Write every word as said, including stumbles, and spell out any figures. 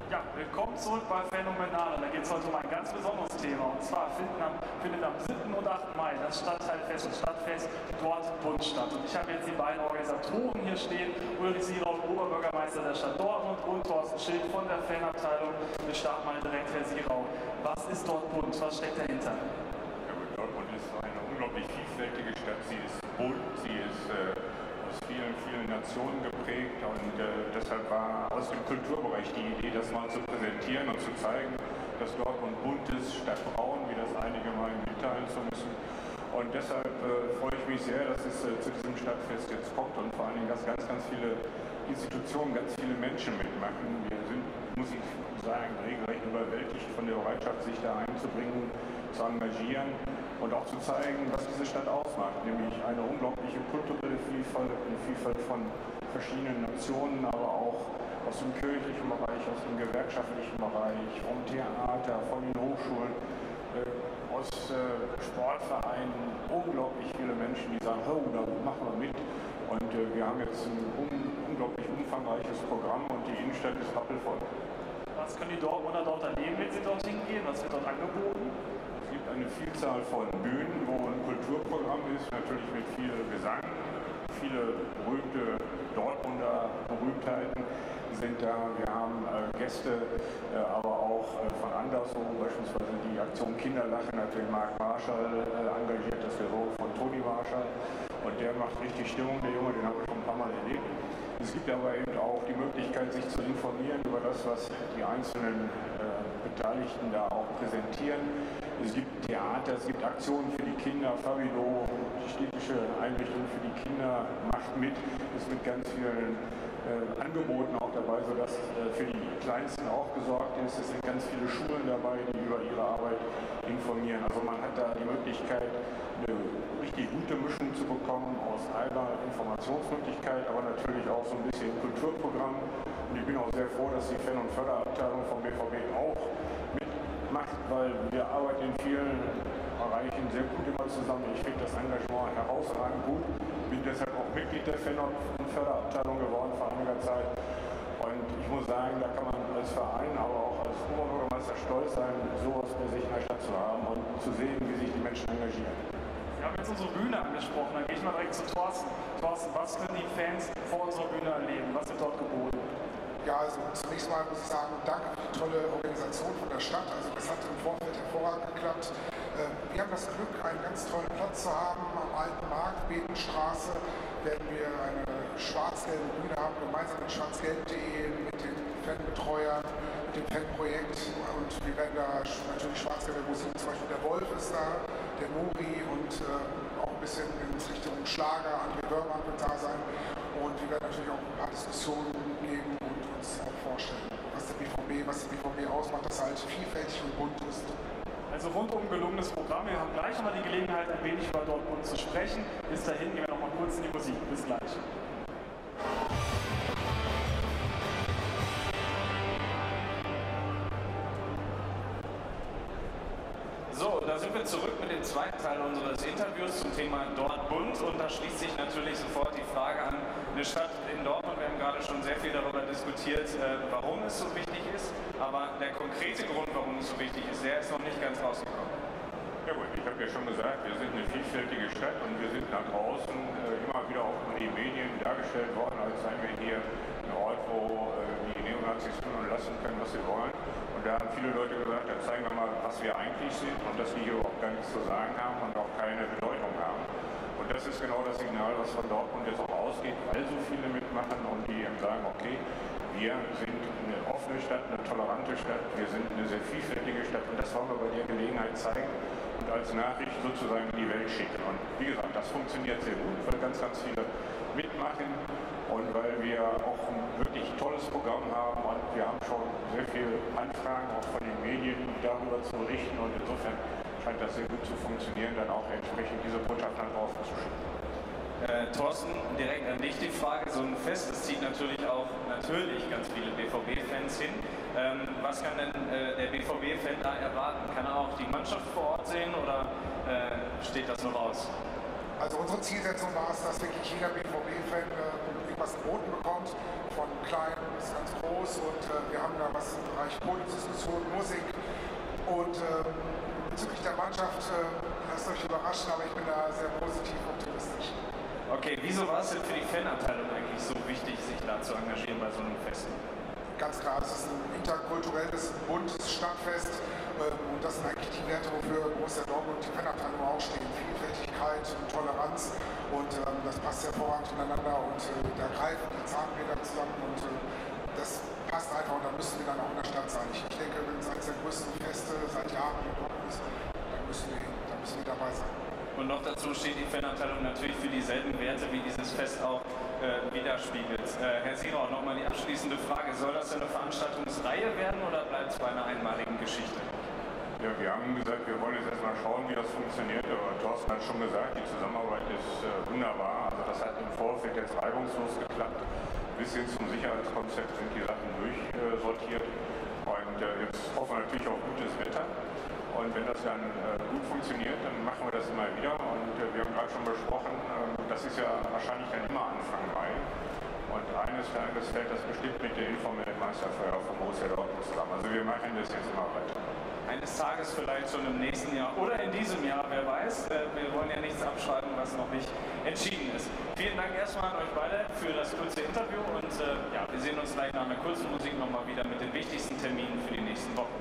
Ja, willkommen zurück bei Phänomenal. Und da geht es heute um ein ganz besonderes Thema. Und zwar finden am, findet am siebten und achten Mai das Stadtteilfest und Stadtfest dort Bund statt. Und ich habe jetzt die beiden Organisatoren hier stehen, Ulrich Sierau, Oberbürgermeister der Stadt Dortmund, und Thorsten Schild von der Fanabteilung. Wir starten mal direkt, Herr Sierau. Was ist dort Bund? Was steckt dahinter? Ja, Dortmund ist eine unglaublich vielfältige Stadt. Sie ist bunt, sie ist äh, aus vielen, vielen Nationen geprägt, und äh, deshalb war aus dem Kulturbereich die Idee, das mal zu präsentieren und zu zeigen, dass Dortmund bunt ist, statt braun, wie das einige meinen, mitteilen zu müssen. Und deshalb äh, freue ich mich sehr, dass es äh, zu diesem Stadtfest jetzt kommt und vor allen Dingen, dass ganz, ganz viele Institutionen, ganz viele Menschen mitmachen. Wir sind, muss ich sagen, regelrecht überwältigt von der Bereitschaft, sich da einzubringen, zu engagieren und auch zu zeigen, was diese Stadt ausmacht, nämlich eine unglaubliche kulturelle Vielfalt, eine Vielfalt von verschiedenen Nationen, aber auch aus dem kirchlichen Bereich, aus dem gewerkschaftlichen Bereich, vom Theater, von den Hochschulen, äh, aus äh, Sportvereinen, unglaublich viele Menschen, die sagen, oh, da machen wir mit. Und äh, wir haben jetzt ein un unglaublich umfangreiches Programm und die Innenstadt ist rappelvoll. Was können die Dortmunder dort erleben, wenn sie dorthin gehen? Was wird dort angeboten? Es gibt eine Vielzahl von Bühnen, wo ein Kulturprogramm ist, natürlich mit viel Gesang. Viele berühmte Dortmunder Berühmtheiten sind da. Wir haben äh, Gäste, äh, aber auch äh, von anderswo, beispielsweise die Aktion Kinderlachen hat den Marc Marschall äh, engagiert, das wäre von Toni Marschall. Und der macht richtig Stimmung, der Junge, den haben wir schon ein paar Mal erlebt. Es gibt aber eben auch die Möglichkeit, sich zu informieren über das, was die einzelnen äh, Beteiligten da auch präsentieren. Es gibt Theater, es gibt Aktionen für die Kinder. Fabilo, die städtische Einrichtung für die Kinder, macht mit, ist mit ganz vielen äh, Angeboten auch dabei, sodass äh, für die Kleinsten auch gesorgt ist. Es sind ganz viele Schulen dabei, die über ihre Arbeit informieren. Also man hat da die Möglichkeit, eine richtig gute Mischung zu bekommen aus einer Informationsmöglichkeit, aber natürlich auch so ein bisschen Kulturprogramm. Und ich bin auch sehr froh, dass die Fan- und Förderabteilung vom B V B auch mitmacht, weil wir arbeiten in vielen Bereichen sehr gut immer zusammen. Ich finde das Engagement herausragend gut. Bin deshalb auch Mitglied der Fan- und Förderabteilung geworden vor einiger Zeit. Und ich muss sagen, da kann man als Verein, aber auch als Oberbürgermeister stolz sein, sowas bei sich in der Stadt zu haben und zu sehen, wie sich die Menschen engagieren. Wir haben jetzt unsere Bühne angesprochen, dann gehe ich mal direkt zu Thorsten. Thorsten, was können die Fans vor unserer Bühne erleben? Was wird dort geboten? Ja, also zunächst mal muss ich sagen, danke für die tolle Organisation von der Stadt. Also das hat im Vorfeld hervorragend geklappt. Wir haben das Glück, einen ganz tollen Platz zu haben. Am Alten Markt, Betenstraße, werden wir eine schwarz-gelbe Bühne haben, gemeinsam mit schwarz-gelb punkt de, mit den Fanbetreuern, mit dem Fanprojekt. Und wir werden da natürlich schwarz-gelbe Musik, zum Beispiel der Wolf ist da, der Nuri, und äh, auch ein bisschen in Richtung Schlager, André Börmann wird da sein. Und wir werden natürlich auch ein paar Diskussionen geben und uns auch vorstellen, was der B V B, was der B V B ausmacht, dass er halt vielfältig und bunt ist. Also rundum gelungenes Programm. Wir haben gleich nochmal die Gelegenheit, ein wenig über Dortmund zu sprechen. Bis dahin gehen wir nochmal kurz in die Musik. Bis gleich. So, da sind wir zurück mit dem zweiten Teil unseres Interviews zum Thema Dortmund, und da schließt sich natürlich sofort die Frage an, eine Stadt in Dortmund, wir haben gerade schon sehr viel darüber diskutiert, warum es so wichtig ist, aber der konkrete Grund, warum es so wichtig ist, der ist noch nicht ganz rausgekommen. Ja gut, ich habe ja schon gesagt, wir sind eine vielfältige Stadt und wir sind nach draußen äh, immer wieder auch in den Medien dargestellt worden, als seien wir hier ein Ort, wo äh, die Neonazis tun und lassen können, was sie wollen. Und da haben viele Leute gesagt, dann zeigen wir mal, was wir eigentlich sind und dass wir hier überhaupt gar nichts zu sagen haben und auch keine Bedeutung haben. Und das ist genau das Signal, was von Dortmund jetzt auch ausgeht, weil so viele mitmachen und die eben sagen, okay, wir sind eine offene Stadt, eine tolerante Stadt, wir sind eine sehr vielfältige Stadt, und das wollen wir bei der Gelegenheit zeigen und als Nachricht sozusagen in die Welt schicken. Und wie gesagt, das funktioniert sehr gut, weil ganz, ganz viele mitmachen und weil wir auch ein wirklich tolles Programm haben, und wir haben schon sehr viele Anfragen auch von den Medien darüber zu berichten, und insofern scheint das sehr gut zu funktionieren, dann auch entsprechend diese Botschaft nach draußen zu schicken. Äh, Thorsten, direkt an dich die Frage, so ein Fest, das zieht natürlich auch natürlich ganz viele B V B-Fans hin. Ähm, was kann denn äh, der B V B-Fan da erwarten? Kann er auch die Mannschaft vor Ort sehen, oder äh, steht das noch aus? Also unsere Zielsetzung war es, dass wirklich jeder B V B-Fan äh, irgendwas geboten bekommt, von kleinen ist ganz groß und äh, wir haben da was im Bereich Podiumsdiskussion, Musik und äh, bezüglich der Mannschaft, äh, lasst euch überraschen, aber ich bin da sehr positiv optimistisch. Okay, wieso war es denn für die Fanabteilung eigentlich so wichtig, sich da zu engagieren bei so einem Fest? Ganz klar, es ist ein interkulturelles, buntes Stadtfest äh, und das sind eigentlich die Werte, wofür Borussia Dortmund und die Fanabteilung auch stehen. Vielfältigkeit und Toleranz und ähm, das passt hervorragend ineinander und äh, da greifen die Zahnräder zusammen und äh, das passt einfach und da müssen wir dann auch in der Stadt sein. Ich, ich denke, wenn es eines der größten Feste seit Jahren in Dortmund ist, dann müssen wir hin, dann müssen wir dabei sein. Und noch dazu steht die Fanabteilung natürlich für dieselben Werte, wie dieses Fest auch äh, widerspiegelt. Äh, Herr Sirau, nochmal die abschließende Frage. Soll das eine Veranstaltungsreihe werden oder bleibt es bei einer einmaligen Geschichte? Ja, wir haben gesagt, wir wollen jetzt erstmal schauen, wie das funktioniert. Aber Thorsten hat schon gesagt, die Zusammenarbeit ist äh, wunderbar. Also das hat im Vorfeld jetzt reibungslos geklappt. Bis hin zum Sicherheitskonzept sind die Sachen durchsortiert. Und äh, jetzt hoffen wir natürlich auf gutes Wetter. Und wenn das dann äh, gut funktioniert, dann machen wir das immer wieder. Und äh, wir haben gerade schon besprochen, äh, das ist ja wahrscheinlich dann immer Anfang Mai. Und eines Tages fällt das bestimmt mit der informellen Meisterfeier von Borussia Dortmund zusammen. Also wir machen das jetzt immer weiter. Eines Tages vielleicht schon im nächsten Jahr oder in diesem Jahr, wer weiß. Wir wollen ja nichts abschreiben, was noch nicht entschieden ist. Vielen Dank erstmal an euch beide für das kurze Interview und äh, ja, wir sehen uns gleich nach einer kurzen Musik nochmal wieder mit den wichtigsten Terminen für die nächsten Wochen.